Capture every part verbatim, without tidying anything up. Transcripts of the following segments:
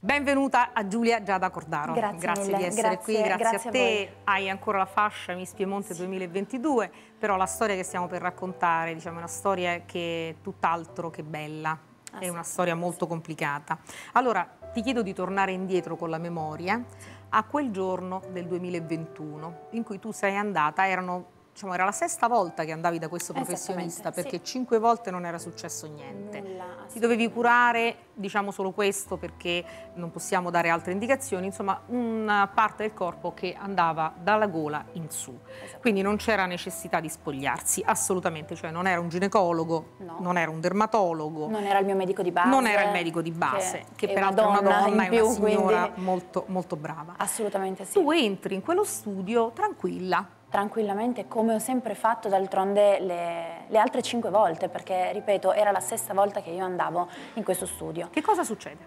Benvenuta a Giulia Giada Cordaro. Grazie, grazie mille. di essere grazie, qui, grazie, grazie a a te. voi. Hai ancora la fascia Miss Piemonte sì. duemilaventidue, però la storia che stiamo per raccontare, diciamo, è una storia che è tutt'altro che bella, ah, è sì. una storia molto complicata. Allora, ti chiedo di tornare indietro con la memoria a quel giorno del duemilaventuno in cui tu sei andata, erano... Diciamo, era la sesta volta che andavi da questo professionista, perché sì. cinque volte non era successo niente. Nulla, Ti dovevi curare, diciamo solo questo perché non possiamo dare altre indicazioni, insomma una parte del corpo che andava dalla gola in su. Quindi non c'era necessità di spogliarsi, assolutamente, cioè non era un ginecologo, no. non era un dermatologo. Non era il mio medico di base. Non era il medico di base, che, che è peraltro una donna, è una donna, in è più, una signora quindi... molto, molto brava. Assolutamente sì. Tu entri in quello studio tranquilla. Tranquillamente, come ho sempre fatto d'altronde le, le altre cinque volte, perché, ripeto, era la sesta volta che io andavo in questo studio. Che cosa succede?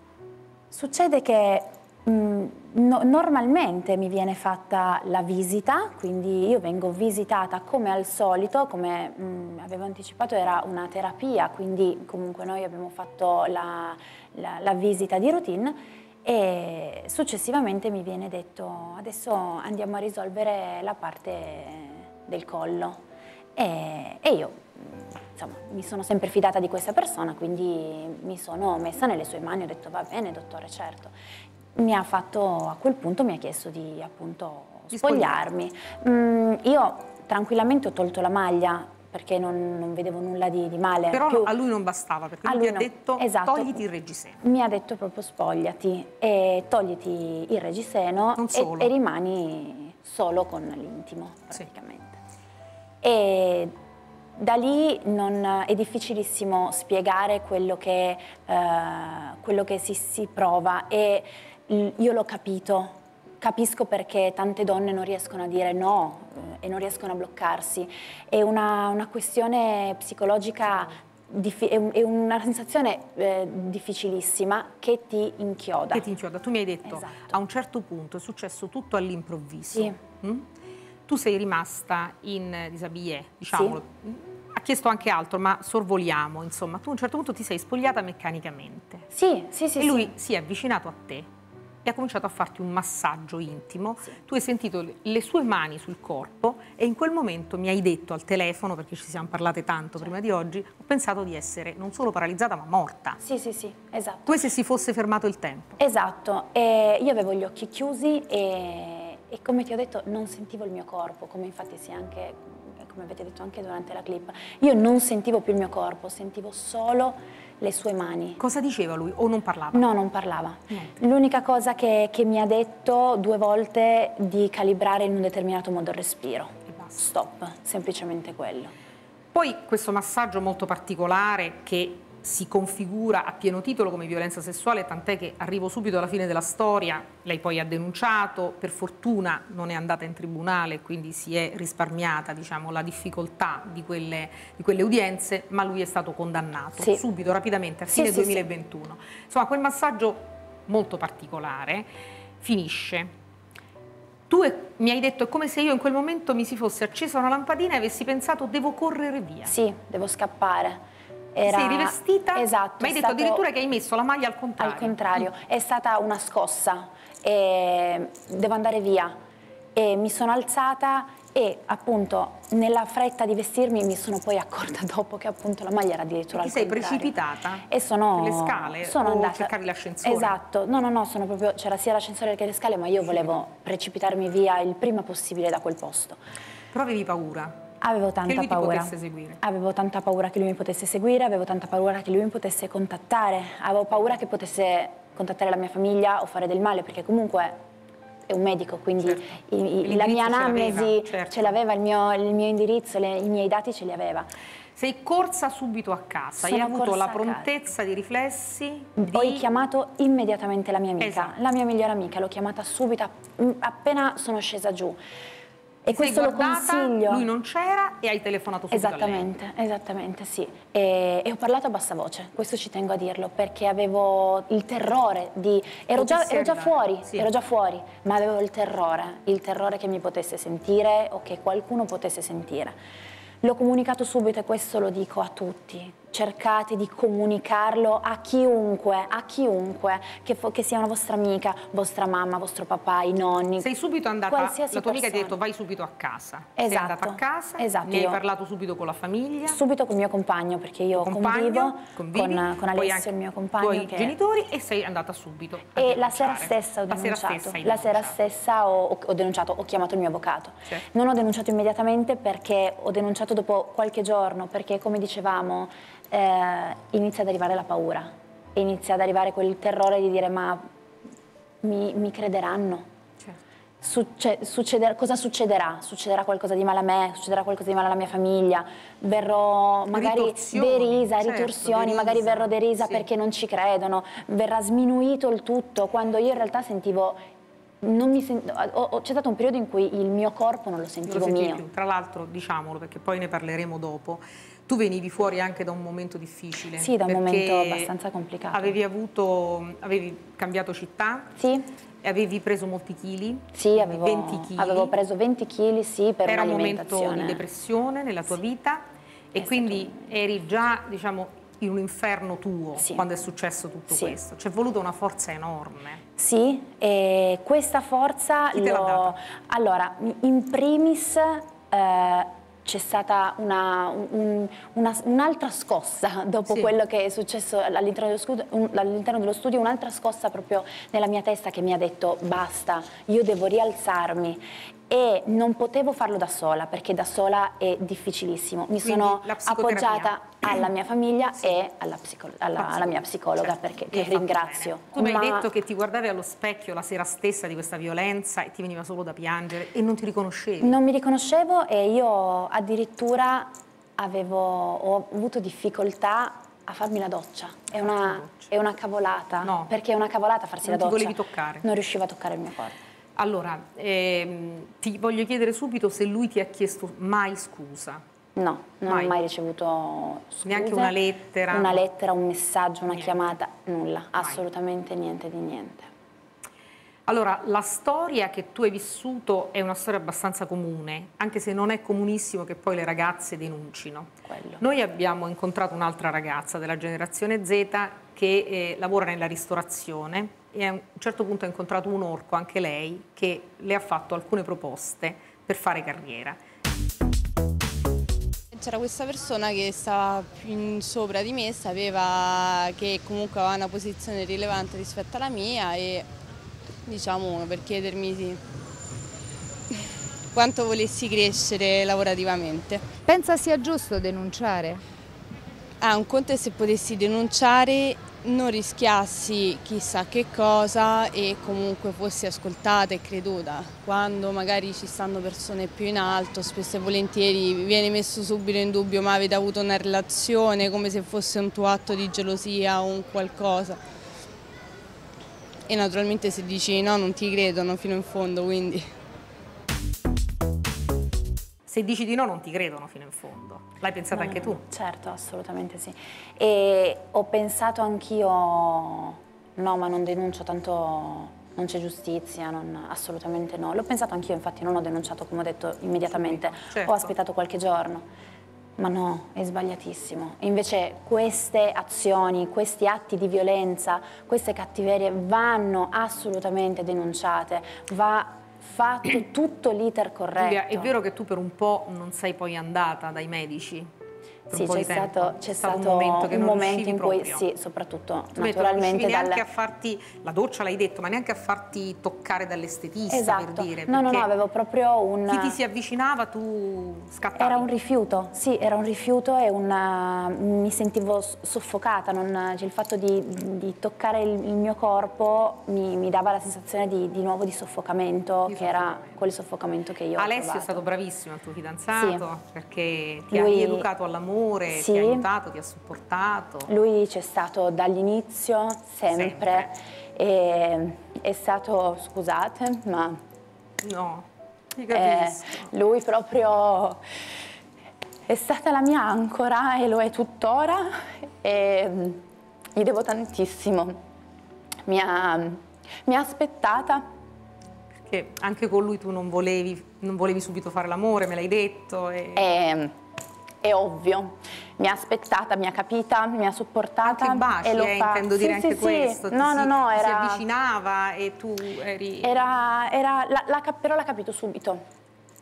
Succede che mh, no, normalmente mi viene fatta la visita, quindi io vengo visitata come al solito, come mh, avevo anticipato era una terapia, quindi comunque noi abbiamo fatto la, la, la visita di routine. E successivamente mi viene detto adesso andiamo a risolvere la parte del collo e, e io insomma mi sono sempre fidata di questa persona, quindi mi sono messa nelle sue mani, ho detto va bene dottore, certo. Mi ha fatto, a quel punto mi ha chiesto di appunto spogliarmi. Mm, io tranquillamente ho tolto la maglia perché non, non vedevo nulla di, di male. Però Più... a lui non bastava, perché lui, lui ti no. ha detto esatto. togliti il reggiseno. Mi ha detto proprio spogliati e togliti il reggiseno e, e rimani solo con l'intimo praticamente. Sì. E da lì non, è difficilissimo spiegare quello che, eh, quello che si, si prova e io l'ho capito. Capisco perché tante donne non riescono a dire no eh, e non riescono a bloccarsi. È una, una questione psicologica, è, un, è una sensazione eh, difficilissima che ti inchioda. Che ti inchioda. Tu mi hai detto, esatto. A un certo punto è successo tutto all'improvviso. Sì. Mm? Tu sei rimasta in disabillé, diciamolo. Sì. Ha chiesto anche altro, ma sorvoliamo, insomma. Tu a un certo punto ti sei spogliata meccanicamente. Sì, sì, sì. E lui sì. si è avvicinato a te e ha cominciato a farti un massaggio intimo. Sì. Tu hai sentito le sue mani sul corpo e in quel momento mi hai detto al telefono, perché ci siamo parlate tanto prima di oggi, ho pensato di essere non solo paralizzata ma morta. Sì, sì, sì, esatto. Come se si fosse fermato il tempo. Esatto, e io avevo gli occhi chiusi e, e come ti ho detto non sentivo il mio corpo, come infatti si anche, come avete detto anche durante la clip. Io non sentivo più il mio corpo, sentivo solo le sue mani. Cosa diceva lui o non parlava? No, non parlava. L'unica cosa che, che mi ha detto due volte di calibrare in un determinato modo il respiro. Stop, semplicemente quello. Poi questo massaggio molto particolare che si configura a pieno titolo come violenza sessuale, tant'è che arrivo subito alla fine della storia, lei poi ha denunciato, per fortuna non è andata in tribunale, quindi si è risparmiata, diciamo, la difficoltà di quelle, di quelle udienze, ma lui è stato condannato sì. subito, rapidamente, a fine sì, duemilaventuno. Sì, sì. Insomma, quel massaggio molto particolare finisce. Tu mi hai detto, è come se io in quel momento mi si fosse accesa una lampadina e avessi pensato devo correre via. Sì, devo scappare. Era... Sei rivestita, esatto, ma hai detto stato... addirittura che hai messo la maglia al contrario. Al contrario, è stata una scossa, e devo andare via e mi sono alzata e appunto nella fretta di vestirmi mi sono poi accorta dopo che appunto la maglia era addirittura al contrario. Ti sei precipitata? E sono... le scale sono o andata... cercavi l'ascensore? Esatto, no no no, sono proprio... c'era sia l'ascensore che le scale, ma io volevo precipitarmi via il prima possibile da quel posto. Però avevi paura? Avevo tanta che lui paura. Ti potesse seguire. Avevo tanta paura che lui mi potesse seguire, avevo tanta paura che lui mi potesse contattare, avevo paura che potesse contattare la mia famiglia o fare del male, perché comunque è un medico, quindi certo. i, la mia anamnesi ce l'aveva, certo. il, mio, il mio indirizzo, le, i miei dati ce li aveva. Sei corsa subito a casa, Sono hai avuto la prontezza di riflessi? Di... Ho chiamato immediatamente la mia amica, esatto. la mia migliore amica, l'ho chiamata subito, appena sono scesa giù. E Ti questo sei lo guardata, consiglio. Lui non c'era e hai telefonato subito esattamente, a lei. Esattamente, sì. E, e ho parlato a bassa voce, questo ci tengo a dirlo, perché avevo il terrore di... Ero già, ero già fuori, sì. ero già fuori, ma avevo il terrore, il terrore che mi potesse sentire o che qualcuno potesse sentire. L'ho comunicato subito e questo lo dico a tutti. cercate di comunicarlo a chiunque, a chiunque, che, che sia una vostra amica, vostra mamma, vostro papà, i nonni. Sei subito andata, la tua persona. amica ti ha detto vai subito a casa. Esatto. Sei andata a casa, esatto, ne hai io, parlato subito con la famiglia? Subito con il mio compagno, perché io compagno, convivo con, con Alessio, il mio compagno. I tuoi che... genitori, e sei andata subito a E la sera stessa ho la denunciato. Sera stessa la sera stessa ho, ho denunciato, ho chiamato il mio avvocato. Certo. Non ho denunciato immediatamente perché ho denunciato dopo qualche giorno, perché come dicevamo eh, inizia ad arrivare la paura, inizia ad arrivare quel terrore di dire ma mi, mi crederanno. Succe succeder cosa succederà? Succederà qualcosa di male a me, succederà qualcosa di male alla mia famiglia, verrò magari derisa, certo, ritorsioni, derisa, magari verrò derisa sì. perché non ci credono, verrà sminuito il tutto, quando io in realtà sentivo, c'è stato un periodo in cui il mio corpo non lo sentivo non lo mio. Più. Tra l'altro, diciamolo, perché poi ne parleremo dopo, tu venivi fuori anche da un momento difficile. Sì, da un momento abbastanza complicato. Avevi avuto, avevi cambiato città? Sì. E avevi preso molti chili? Sì, avevo, venti chili. Avevo preso venti chili, sì, per Era un'alimentazione. Era un momento di depressione nella tua sì. vita e è quindi stato... eri già, diciamo, in un inferno tuo sì. quando è successo tutto sì. questo. C'è voluta una forza enorme. Sì, e questa forza... Chi te l'ha data? Allora, in primis... Eh, c'è stata un'altra un, un scossa dopo sì. quello che è successo all'interno dello studio, all'interno dello studio, un'altra scossa proprio nella mia testa che mi ha detto basta, io devo rialzarmi e non potevo farlo da sola perché da sola è difficilissimo. Mi Quindi sono appoggiata alla mia famiglia sì. e alla, alla, alla mia psicologa certo. perché che ringrazio. Tu mi Ma... hai detto che ti guardavi allo specchio la sera stessa di questa violenza e ti veniva solo da piangere e non ti riconoscevi. Non mi riconoscevo e io addirittura avevo, ho avuto difficoltà a farmi la doccia. È una, doccia. È una cavolata, no. perché è una cavolata farsi non la doccia. Non ti volevi toccare. Non riuscivo a toccare il mio corpo. Allora, ehm, ti voglio chiedere subito se lui ti ha chiesto mai scusa. No, non mai. ho mai ricevuto scuse. Neanche una lettera? Una lettera, un messaggio, una niente. chiamata, nulla, mai. Assolutamente niente di niente. Allora, la storia che tu hai vissuto è una storia abbastanza comune, anche se non è comunissimo che poi le ragazze denuncino. Quello. Noi abbiamo incontrato un'altra ragazza della generazione Z che eh, lavora nella ristorazione e a un certo punto ha incontrato un orco, anche lei, che le ha fatto alcune proposte per fare carriera. C'era questa persona che stava più in sopra di me, sapeva che comunque aveva una posizione rilevante rispetto alla mia e diciamo per chiedermi sì, quanto volessi crescere lavorativamente. Pensa sia giusto denunciare? Ah, un conto è se potessi denunciare, non rischiassi chissà che cosa e comunque fossi ascoltata e creduta. Quando magari ci stanno persone più in alto, spesso e volentieri viene messo subito in dubbio ma avete avuto una relazione, come se fosse un tuo atto di gelosia o un qualcosa. E naturalmente se dici no non ti credono fino in fondo, quindi... Se dici di no non ti credono fino in fondo. L'hai pensata no, anche tu? Certo, assolutamente sì. E ho pensato anch'io, no ma non denuncio, tanto non c'è giustizia, non, assolutamente no. L'ho pensato anch'io, infatti non ho denunciato come ho detto immediatamente, certo. Ho aspettato qualche giorno. Ma no, è sbagliatissimo. Invece queste azioni, questi atti di violenza, queste cattiverie vanno assolutamente denunciate, va fatto tutto l'iter corretto. Giulia, è vero che tu per un po' non sei poi andata dai medici? Sì, c'è stato, c'è stato un momento, che un momento in cui, proprio. Sì, soprattutto, tu naturalmente... Non neanche dal... a farti, la doccia l'hai detto, ma neanche a farti toccare dall'estetista, esatto. per dire. No, no, no, avevo proprio un... Chi ti si avvicinava, tu scappavi? Era un rifiuto, sì, era un rifiuto e una... mi sentivo soffocata, non... cioè, il fatto di, di toccare il, il mio corpo mi, mi dava la sensazione di, di nuovo di soffocamento, di che soffocamento. Era quel soffocamento che io Alessio ho provato. È stato bravissimo, il tuo fidanzato, sì. Perché ti Lui... ha educato all'amore. Sì. Ti ha aiutato, ti ha supportato. Lui c'è stato dall'inizio, sempre, sempre. E è stato, scusate, ma... No, ti capisco. Eh, lui proprio è stata la mia ancora e lo è tuttora e gli devo tantissimo. Mi ha, mi ha aspettata. Perché anche con lui tu non volevi, non volevi subito fare l'amore, me l'hai detto. E... E... è ovvio. Mi ha aspettata, mi ha capita, mi ha supportata. Anche baci, e lo eh, fa. intendo dire sì, anche sì, questo. Sì. No, ti no, si, no, ti era... si avvicinava e tu eri... Era, era la, la, però l'ha capito subito.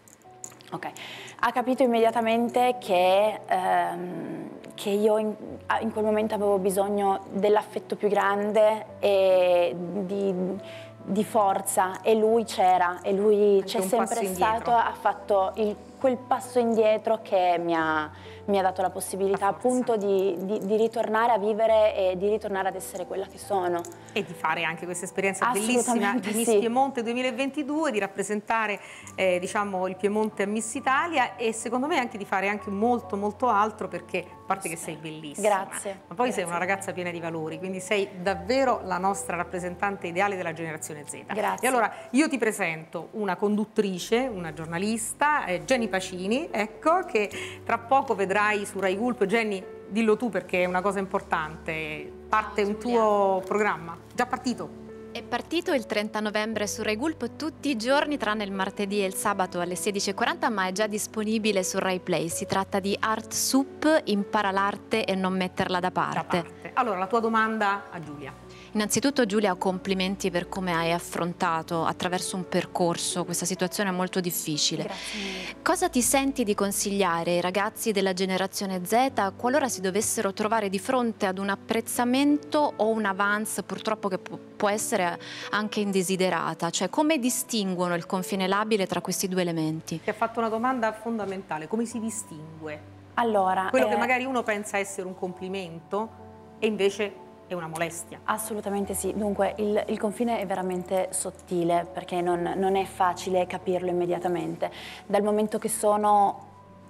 Ok, ha capito immediatamente che, ehm, che io in, in quel momento avevo bisogno dell'affetto più grande e di, di forza, e lui c'era, e lui c'è sempre stato, ha fatto il, quel passo indietro che mi ha, mi ha dato la possibilità appunto di, di, di ritornare a vivere e di ritornare ad essere quella che sono. E di fare anche questa esperienza bellissima di Miss sì. Piemonte duemilaventidue, di rappresentare eh, diciamo, il Piemonte a Miss Italia, e secondo me anche di fare anche molto molto altro, perché a parte che sei bellissima, grazie, ma poi grazie. sei una ragazza piena di valori, quindi sei davvero la nostra rappresentante ideale della generazione Z. Grazie. E allora io ti presento una conduttrice, una giornalista, eh, Jenny Pacini, ecco, che tra poco vedrai su Rai Gulp. Jenny, dillo tu perché è una cosa importante. Parte un tuo programma. Già partito? È partito il trenta novembre su Rai Gulp tutti i giorni tranne il martedì e il sabato alle sedici e quaranta, ma è già disponibile su Rai Play. Si tratta di Art Soup, impara l'arte e non metterla da parte. da parte. Allora, la tua domanda a Giulia. Innanzitutto Giulia, complimenti per come hai affrontato attraverso un percorso questa situazione molto difficile. Grazie mille. Cosa ti senti di consigliare ai ragazzi della generazione Z qualora si dovessero trovare di fronte ad un apprezzamento o un avance, purtroppo che può essere anche indesiderata? Cioè, come distinguono il confine labile tra questi due elementi? Ti ha fatto una domanda fondamentale: come si distingue? Allora, quello eh... che magari uno pensa essere un complimento e invece è una molestia. Assolutamente sì. Dunque il, il confine è veramente sottile, perché non, non è facile capirlo immediatamente. Dal momento che sono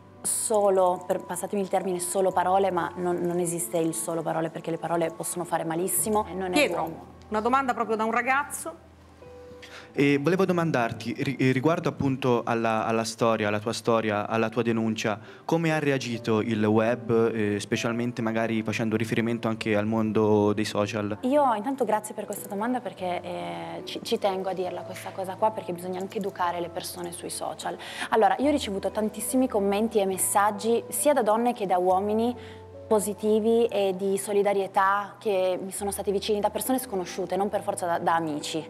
solo, per, passatemi il termine, solo parole, ma non, non esiste il solo parole, perché le parole possono fare malissimo. Non Pietro, è buono. una domanda proprio da un ragazzo. E volevo domandarti, riguardo appunto alla, alla storia, alla tua storia, alla tua denuncia, come ha reagito il web, eh, specialmente magari facendo riferimento anche al mondo dei social? Io intanto grazie per questa domanda, perché eh, ci, ci tengo a dirla questa cosa qua, perché bisogna anche educare le persone sui social. Allora, io ho ricevuto tantissimi commenti e messaggi sia da donne che da uomini positivi e di solidarietà, che mi sono stati vicini, da persone sconosciute, non per forza da, da amici.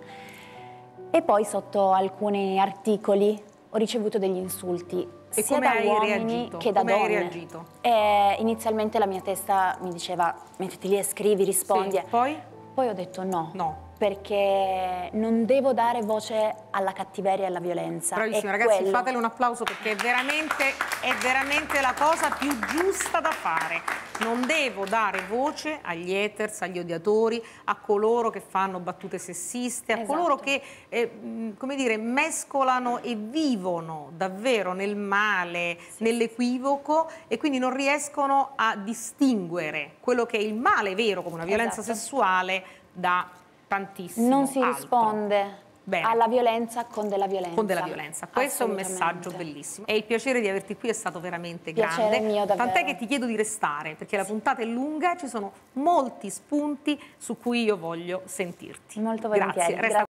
E poi sotto alcuni articoli ho ricevuto degli insulti, e sia come da hai uomini reagito? che da come donne. Hai reagito? E inizialmente la mia testa mi diceva mettiti lì e scrivi, rispondi. Sì, poi? Poi ho detto no, no, perché non devo dare voce alla cattiveria e alla violenza. Bravissima, è ragazzi, quello. fatele un applauso, perché è veramente, è veramente la cosa più giusta da fare. Non devo dare voce agli haters, agli odiatori, a coloro che fanno battute sessiste, a Esatto. coloro che, eh, come dire, mescolano e vivono davvero nel male, sì, nell'equivoco, e quindi non riescono a distinguere quello che è il male vero, come una violenza esatto. sessuale, da tantissimo non si altro. risponde Bene. alla violenza con della violenza. Con della violenza. Questo è un messaggio bellissimo. E il piacere di averti qui è stato veramente piacere grande. Mio, davvero. Tant'è che ti chiedo di restare, perché la puntata è lunga, ci sono molti spunti su cui io voglio sentirti. Molto volentieri. Grazie. Resta